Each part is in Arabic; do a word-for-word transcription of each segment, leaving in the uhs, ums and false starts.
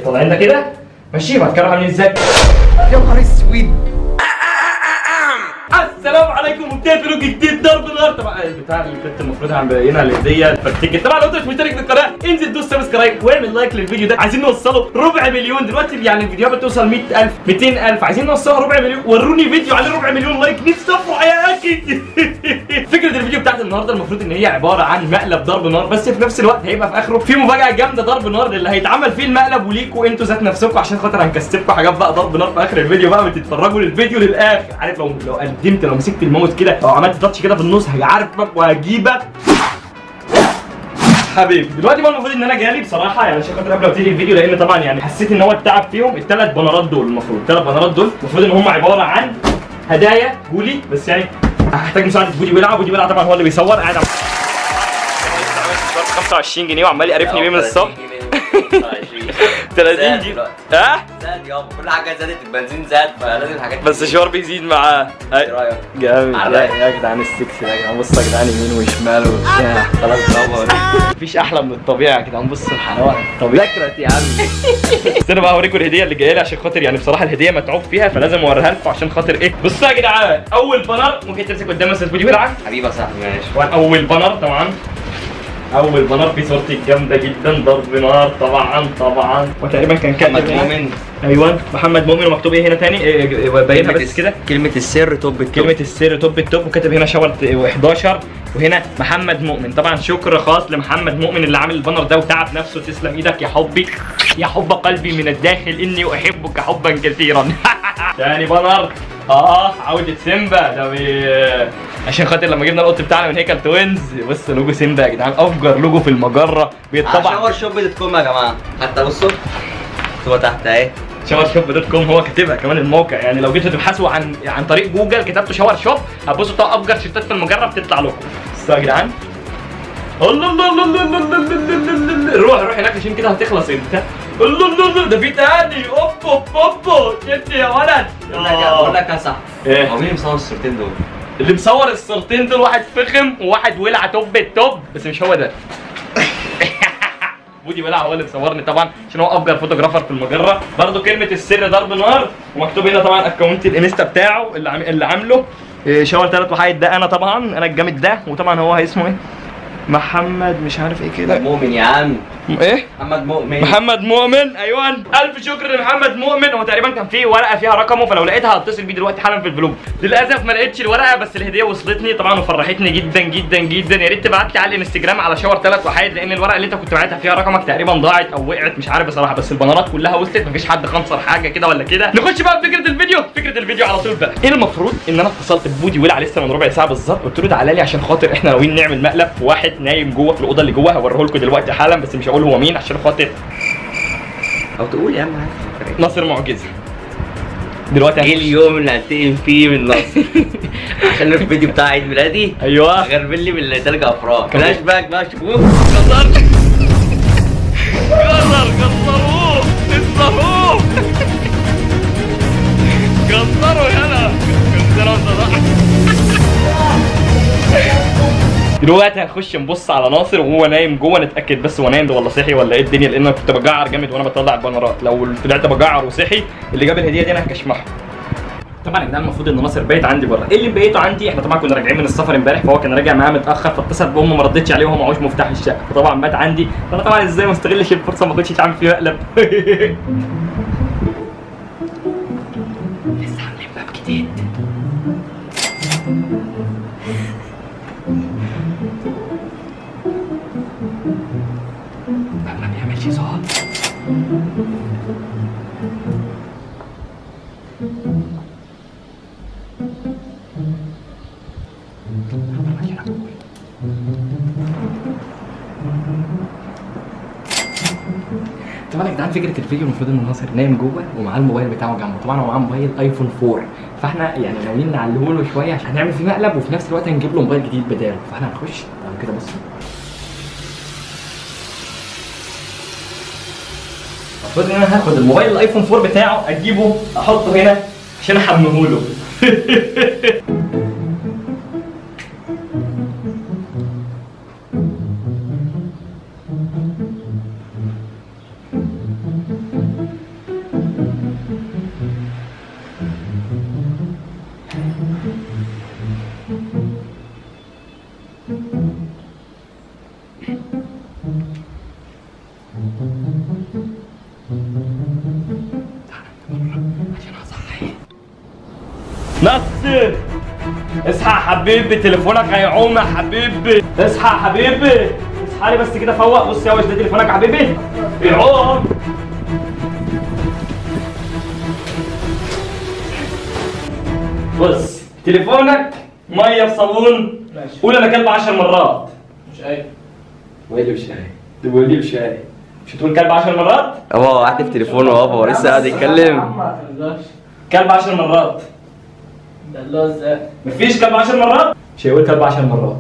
طالعين ده كده ماشي. بعد كده عاملين ازاي؟ يا نهار اسود. السلام عليكم وبداية فيديو جديد ضرب نار. طبعا البتاع اللي كنت المفروض هنبينها الهديه الفرتكه. طبعا لو انت مش مشترك في القناه انزل دوس سبسكرايب واعمل لايك للفيديو ده. عايزين نوصله ربع مليون دلوقتي، يعني الفيديوهات بتوصل مئة ألف مئتين ألف، عايزين نوصلها ربع مليون. وروني فيديو عليه ربع مليون لايك، نفسي افرح يا اكيد. فكره الفيديو بتاعت النهارده المفروض ان هي عباره عن مقلب ضرب نار، بس في نفس الوقت هيبقى في اخره في مفاجاه جامده ضرب نار اللي هيتعمل فيه المقلب وليكوا انتوا ذات نفسكم، عشان خاطر هنكسبكم حاجات بقى ضرب نار في اخر الفيديو بقى، وتتفرجوا للفيديو للاخر. عارف لو لو قدمت لو مسكت الماوس كده او عملت تاتش كده في النص هيعرفك وهجيبك حبيبي. دلوقتي بقى المفروض ان انا جالي بصراحه يعني عشان خاطر قبل ما ابتدي الفيديو، لان طبعا يعني حسيت ان هو التعب فيهم الثلاث بنرات دول. المفروض الثلاث بنرات دول المفروض ان هم عباره عن هدايا جولي، بس يعني هحتاج مساعده بودي ويلع. بودي ويلع طبعا هو اللي بيصور، قاعد خمسة وعشرين جنيه وعمال يقرفني بيه من الصبح. ثلاثين جنيه ها؟ زاد يابا، كل حاجه زادت، البنزين زاد فلازم الحاجات بس الشوار بيزيد معاه. ايه رايك؟ جامد يا جدعان السكس ده يا جدعان. بصوا يا جدعان يمين وشمال وبتاع، خلاص يابا مفيش احلى من الطبيعه يا جدعان. بصوا الحلاوه الطبيعه ذكرت يا عم. بس انا بقى هوريكم الهديه اللي جايه لي، عشان خاطر يعني بصراحه الهديه متعوب فيها فلازم اوريها لكم عشان خاطر ايه. بصوا يا جدعان، اول بانر ممكن تمسك قدام استاذ بودي ويلع حبيبي يا صاحبي ماشي. اول بانر طبعا اول بانر في صورتي الجامده جدا ضرب نار طبعا طبعا، وتقريبا كان كاتب محمد مؤمن. ايوه محمد مؤمن، ومكتوب ايه هنا تاني إيه باينها بس كده كلمه السر توب التوب. كلمه السر توب التوب، وكاتب هنا شاور احداشر وهنا محمد مؤمن. طبعا شكر خاص لمحمد مؤمن اللي عامل البانر ده وتعب نفسه. تسلم ايدك يا حبي يا حب قلبي من الداخل، اني احبك حبا كثيرا. تاني بانر اه عودة سيمبا ده بي... عشان خاطر لما جبنا القط بتاعنا من هيكل توينز. بص لوجو سيمبا يا جدعان، افجر لوجو في المجره بيتطبع. شاور شوب دوت كوم يا جماعه، حتى بصوا هو تحت اهي شاور شوب دوت كوم، هو كاتبها كمان الموقع. يعني لو جيتوا تبحثوا عن عن طريق جوجل كتبتوا شاور شوب هتبصوا تلاقوا افجر شيرتات في المجره بتطلع لكم. بصوا يا جدعان الله الله الله الله الله الله. روح روح هناك عشان كده هتخلص امتى. الله الله الله ده في تاني. اوب اوب اوب شفت يا ولد. بقول لك يا صاحبي ايه هو مين اللي مصور الصورتين دول؟ اللي مصور الصورتين دول واحد فخم وواحد ولع توب التوب، بس مش هو ده. بودي ولع هو اللي مصورني طبعا عشان هو افجر فوتوغرافر في المجره. برضه كلمه السر ضرب نار، ومكتوب هنا طبعا اكونت الانستا بتاعه اللي عم... اللي عامله شاور ثلاث وحيد. ده انا طبعا انا الجامد ده، وطبعا هو اسمه ايه محمد مش عارف ايه كده. مؤمن يا عم. ايه؟ محمد مؤمن. محمد مؤمن ايوه. الف شكر لمحمد مؤمن. هو تقريبا كان فيه ورقه فيها رقمه، فلو لقيتها هتصل بيه دلوقتي حالا في الفلوج. للاسف ما لقيتش الورقه، بس الهديه وصلتني طبعا وفرحتني جدا جدا جدا. يا ريت تبعت لي على الانستجرام على شاور ثلاث وحيد، لان الورقه اللي انت كنت باعتها فيها رقمك تقريبا ضاعت او وقعت مش عارف بصراحه، بس البنرات كلها وصلت، مفيش حد خنصر حاجه كده ولا كده. نخش بقى في فكره الفيديو. فكره الفيديو على طول بقى ايه. المفروض ان انا اتصلت ببودي ويلع لسه من ربع ساعه بالظبط، قلت له تعالى لي عشان خاطر احنا ناويين نعمل مقلب في واحد نايم جوه في الاوضه اللي جوه. هوريه لكم دلوقتي حالا، بس مش هقول هو مين عشان خاطر او تقول يا عم ناصر معجزه. دلوقتي ايه اليوم اللي هنتقم فيه من ناصر؟ عشان الفيديو بتاع عيد ميلادي ايوه غربل لي بالثلاث افراد فلاش باك بقى. شوفوه كسر كسر كسروه كسروه كسروا هنا كسروا. دلوقتي هنخش نبص على ناصر وهو نايم جوه، نتاكد بس هو نايم ده ولا صحي ولا ايه الدنيا، لان انا كنت بجعر جامد وانا بطلع البنرات. لو طلعت بجعر وصحي اللي جاب الهديه دي انا هكشمحه. طبعا يا جدعان المفروض ان ناصر بايت عندي بره. ايه اللي مبيته عندي؟ احنا طبعا كنا راجعين من السفر امبارح، فهو كان راجع معاه متاخر، فاتصل بامه ما ردتش عليه وهو معهوش مفتاح الشقه، فطبعا بات عندي. فانا طبعا ازاي ما استغلش الفرصه ما اخدش اتعامل فيه مقلب. لسه عاملين باب جديد. ما بيعملش صوت. طبعا يا جدعان فكره الفيديو المفروض ان ناصر نايم جوه ومعاه الموبايل بتاعه جنبه. طبعا هو معاه موبايل ايفون فور، فاحنا يعني ناويين نعليه له شويه عشان هنعمل فيه مقلب، وفي نفس الوقت هنجيب له موبايل جديد بداله. فاحنا هنخش كده. بصوا المفروض ان انا هاخد الموبايل الايفون فور بتاعه اجيبه احطه هنا عشان احمله له. نصر اصحى يا حبيبي، تليفونك هيعوم يا حبيبي. اصحى يا حبيبي، اصحى لي بس كده فوق. بص يا وش ده تليفونك يا حبيبي بيعوم. بص تليفونك ميه بصابون. ماشي. قول انا كلب عشر مرات. مش قايل. ويلي مش قايل. تقول لي مش قايل. مش هتقول كلب عشر مرات؟ ابا هو قاعد في تليفونه بابا، هو لسه قاعد يتكلم. كلب عشر مرات. دلوه ازاي؟ مفيش كلب عشر مرات؟ مش هيقول كلب عشر مرات.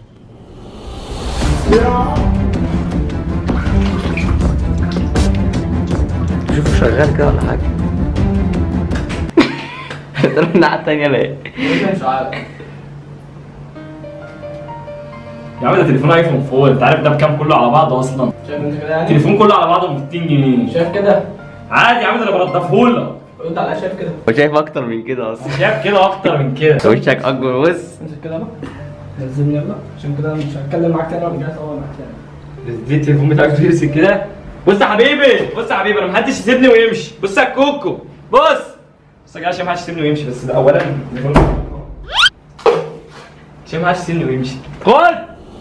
شوفوا شغال كده ولا حاجة. تروح الناحية التانية ليه؟ مش عارف. يا عم ده تليفون ايفون فور، انت عارف ده بكام كله على بعضه اصلا؟ شايف انت كده يعني؟ التليفون كله على بعضه ب ميتين جنيه. شايف كده؟ عادي يا عم ده انا بنضفهولك. انت على شايف كده؟ هو شايف أكتر من كده أصلا. شايف كده أكتر من كده. وشك أكبر. بص. امسك كده بقى. نزلني يلا عشان كده مش هتكلم معاك تاني ولا جاي اصور معاك تاني. دي التليفون بتاعك بيمسك كده. بص يا حبيبي، بص يا حبيبي، انا محدش يسيبني ويمشي. بص يا كوكو، بص. بص يا جدع عشان محدش يسيبني ويمشي، بس ده أولا عشان محدش يسيبني ويمشي. خد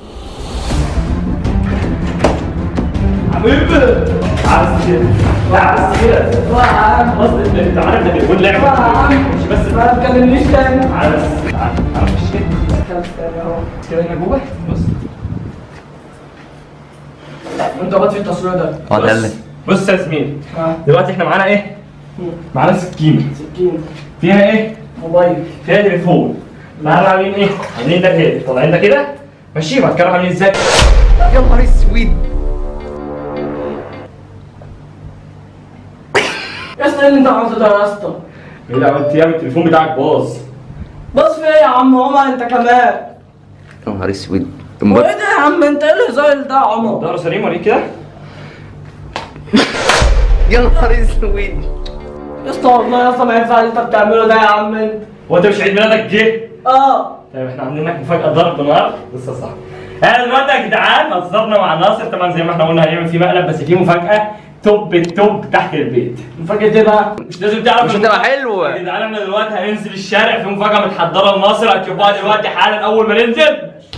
حبيبي. عايز كده، لا عايز كده. خلاص انت عارف ده تليفون لعبة مش بس. ما تكلمنيش تاني. عايز عارف مش كده. كده هنا جوه. بص وانت قاعد في التصوير ده. اه ده اللي. بص يا زميلي، دلوقتي احنا معانا ايه؟ معانا سكينة. سكينة. فيها ايه؟ موبايل. فيها تليفون. معانا عاملين ايه؟ عاملين ده كده، طالعين ده كده ماشي. بعد كده عاملين ازاي؟ يا نهار اسود. يا اسطى ايه اللي انت عملته ده يا اسطى؟ ايه اللي عملت ايه؟ التليفون بتاعك باظ. بص في ايه يا عم عمر انت كمان؟ يا نهار اسود. وايه ده يا عم انت ايه الهزار ده يا عمر؟ ظهره سليم وريك كده. يا نهار اسود. يا اسطى والله يا اسطى ما ينفع اللي انت بتعمله ده يا عم انت. هو انت مش عيد ميلادك جه؟ اه. طيب احنا عاملين لك مفاجأة ضرب نار. بص يا صاحبي، احنا دلوقتي يا جدعان هزرنا مع ناصر طبعا زي ما احنا قلنا هنعمل فيه مقلب، بس في مفاجأة توب التوب تحت البيت. مفاجأة ايه بقى؟ مش لازم تعرف. مش هتبقى حلوة يا جدعان احنا دلوقتي هننزل الشارع في مفاجأة متحضرة لناصر، هتشوفوها دلوقتي حالا أول ما ننزل.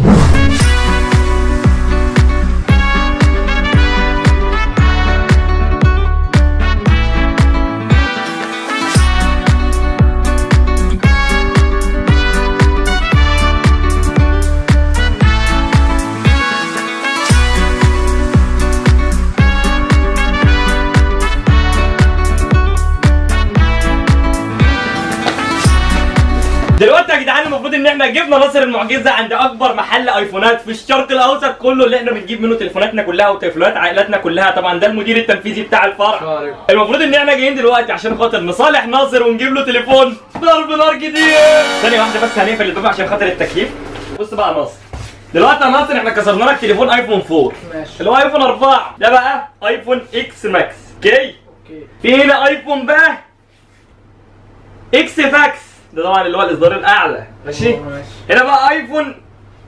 دلوقتي يا جدعان المفروض ان احنا جبنا ناصر المعجزه عند اكبر محل ايفونات في الشرق الاوسط كله، اللي احنا بنجيب منه تليفوناتنا كلها وتليفونات عائلاتنا كلها. طبعا ده المدير التنفيذي بتاع الفرع. المفروض ان احنا جايين دلوقتي عشان خاطر نصالح ناصر ونجيب له تليفون ضرب نار جديد. ثانيه واحده بس هنقفل الباب عشان خاطر التكييف. بص بقى يا ناصر، دلوقتي يا ناصر احنا كسرنا لك تليفون ايفون فور. ماشي. اللي هو ايفون أربعة، ده بقى ايفون اكس ماكس. اوكي؟ اوكي. في هنا ايفون بقى اكس فاكس، ده طبعا اللي هو الاصدار الاعلى. ماشي؟ هنا بقى ايفون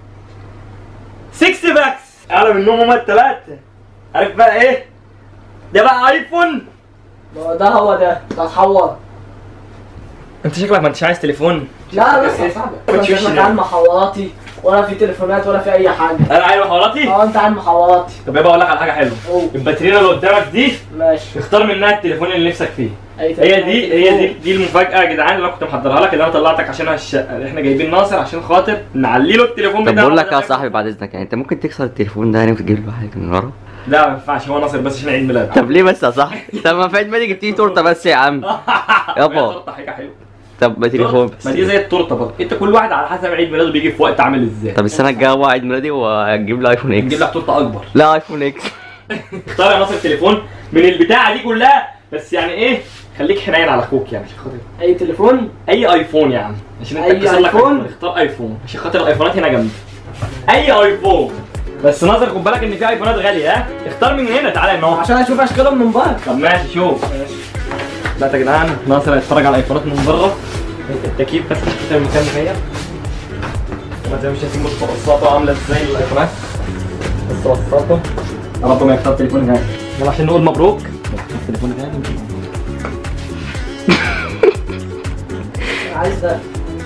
ستة باكس اعلى منهم هما الثلاثه. عارف بقى ايه؟ ده بقى ايفون. ده هو ده ده اتحور. انت شكلك ما انتش عايز تليفون. لا بس يا صاحبي انت مش عن محاوراتي ولا في تليفونات ولا في اي حاجه. انا عايز محاوراتي؟ اه انت عن محاوراتي. طب يبقى اقول لك على حاجه حلوه. الباترينا اللي قدامك دي ماشي، اختار منها التليفون اللي نفسك فيه. هي دي هي دي دي المفاجاه يا جدعان اللي انا كنت محضرها لك، اللي انا طلعتك عشانها الشقه. احنا جايبين ناصر عشان خاطر نعلي له التليفون طب بتاعه. بقول لك يا صاحبي بعد اذنك، يعني انت ممكن تكسر التليفون ده يعني وتجيب له حاجه من ورا؟ لا ما ينفعش، هو ناصر بس عشان عيد ميلاده. طب ليه بس يا صاحبي؟ طب ما في عيد ميلادي جبت لي تورته بس يا عم. يابا تورته حاجه حلوه. طب ما تليفون بس. ما دي زي التورته برضه، انت كل واحد على حسب عيد ميلاده بيجي في وقت عامل ازاي. طب السنه الجايه هو عيد ميلادي وهجيب له ايفون اكس. نجيب لك تورته اكبر. لا ايفون اكس. اختار يا ناصر تليفون من البتاعه دي كلها، بس يعني ايه خليك حنين على اخوك يعني عشان خاطر اي تليفون، اي ايفون يا عم عشان انت أي كسر لك آيفون؟ اختار ايفون عشان خاطر الايفونات هنا جنبي. اي ايفون بس ناصر خد بالك ان في ايفونات غاليه. ها اختار من هنا تعالى هنا اهو عشان اشوف اشكالهم من بره. طب ماشي شوف. ماشي. لا يا جدعان ناصر هيتفرج على الايفونات من بره. التكييف بس مش كده المكان مغير. ما زي مش شايفين بص بصاته عامله ازاي الايفونات. بص بصاته يا رب ما يختار تليفون غالي. يلا عشان نقول مبروك. تليفون غالي عايز ده.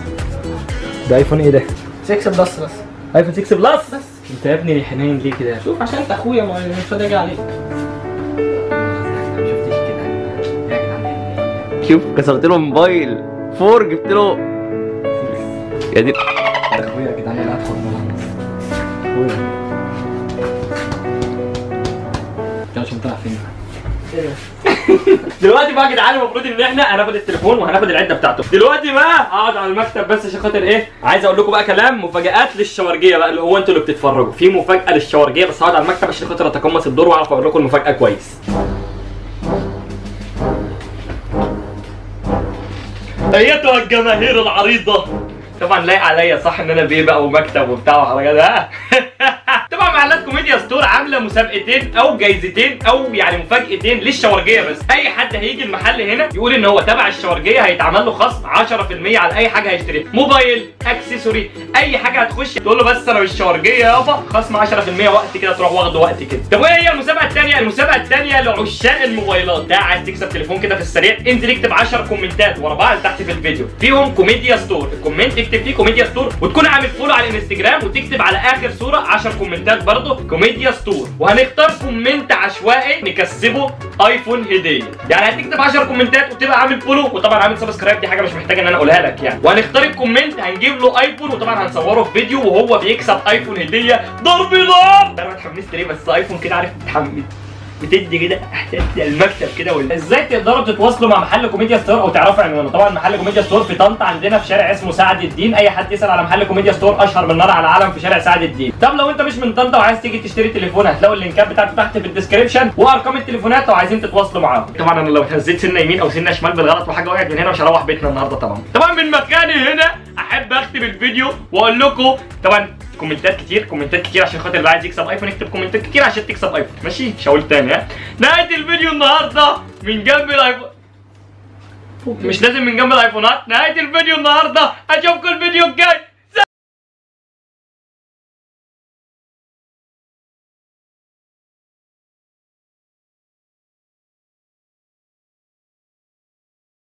ده ايفون ايه ده؟ ستة بلس بس. ايفون ستة بلس بس انت يا ابني حنين ليه كده؟ شوف عشان انت اخويا ما مش راضي اجي عليك. ما شفتش كده يا جدعان. شوف كسرت له موبايل فور جبت له يا دي اخويا يا جدعان انا هدخل ملخص. اخويا كده عشان طلع فين؟ دلوقتي بقى يا جدعان المفروض ان احنا هناخد التليفون وهناخد العده بتاعته. دلوقتي بقى هقعد على المكتب بس عشان خاطر ايه؟ عايز اقول لكم بقى كلام مفاجآت للشوارجيه بقى اللي هو انتوا اللي بتتفرجوا، في مفاجاه للشوارجيه بس هقعد على المكتب عشان خاطر اتقمص الدور واعرف اقول لكم المفاجاه كويس. ايتها الجماهير العريضه، طبعا لايق عليا صح ان انا بيه بقى ومكتب وبتاع وحاجات ها. طبعا محلات كوميديا ستور عامله مسابقتين او جايزتين او يعني مفاجاتين للشوارجيه بس. اي حد هيجي المحل هنا يقول ان هو تبع الشوارجيه هيتعمل له خصم عشرة في المية على اي حاجه هيشتريها، موبايل، اكسسوري، اي حاجه هتخش تقول له بس انا من الشوارجيه يابا خصم عشرة في المية وقت كده تروح واخده وقت كده. طب وايه هي المسابقه الثانيه؟ المسابقه الثانيه لعشاق الموبايلات، ده عايز تكسب تليفون كده في السريع انزل اكتب عشرة كومنتات ورا بعض تحت في الفيديو فيهم كوميديا ستور، الكومنت اكتب فيه كوميديا ستور وتكون عامل فولو على الانستجرام وتكتب على اخر صوره عشرة كومنتات برضه كوميديا ستور، وهنختار كومنت عشوائي نكسبه ايفون هديه. يعني هتكتب عشرة كومنتات وتبقى عامل فولو وطبعا عامل سبسكرايب، دي حاجه مش محتاجه ان انا اقولها لك يعني، وهنختار الكومنت هنجيب له ايفون وطبعا هنصوره في فيديو وهو بيكسب ايفون هديه ضرب نار. انا اتحمست ليه بس ايفون كده عارف تتحمس بتدي كده احساس المكتب كده ولا ازاي تقدروا تتواصلوا مع محل كوميديا ستور او تعرفوا عنوانه؟ طبعا محل كوميديا ستور في طنطا عندنا في شارع اسمه سعد الدين، اي حد يسال على محل كوميديا ستور اشهر من نار على العالم في شارع سعد الدين. طب لو انت مش من طنطا وعايز تيجي تشتري تليفون هتلاقوا اللينكات بتاعته تحت في الديسكربشن وارقام التليفونات لو عايزين تتواصلوا معاهم. طبعا انا لو هزيت سنه يمين او سنه شمال بالغلط وحاجه وقعت من هنا مش هروح بيتنا النهارده طبعا. طبعا من مكاني هنا احب اختم الفيديو واقول لكم طبعا كومنتات كتير كومنتات كتير عشان خاطر اللي عايز يكسب ايفون يكتب كومنتات كتير عشان تكسب ايفون، ماشي؟ مش هقول تاني ها. نهايه الفيديو النهارده من جنب الايفون، مش لازم من جنب الايفونات، نهايه الفيديو النهارده اشوفكم الفيديو الجاي.